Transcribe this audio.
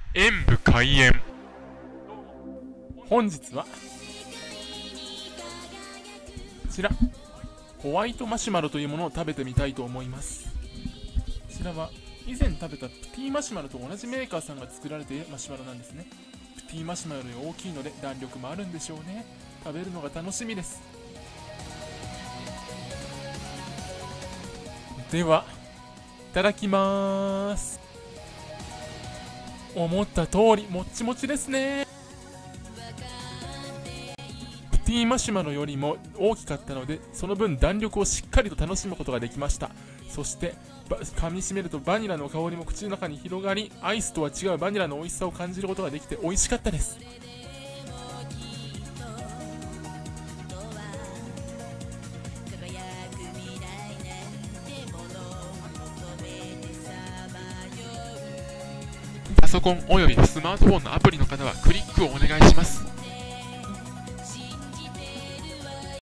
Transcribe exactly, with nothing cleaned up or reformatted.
演武開演。 本日はこちらホワイトマシュマロというものを食べてみたいと思います。こちらは以前食べたプティマシュマロと同じメーカーさんが作られているマシュマロなんですね。プティマシュマロより大きいので弾力もあるんでしょうね。食べるのが楽しみです。ではいただきまーす。思った通りもっちもちですね。プティマシュマロよりも大きかったので、その分弾力をしっかりと楽しむことができました。そして噛みしめるとバニラの香りも口の中に広がり、アイスとは違うバニラの美味しさを感じることができて美味しかったです。 パソコンおよびスマートフォンのアプリの方はクリックをお願いします。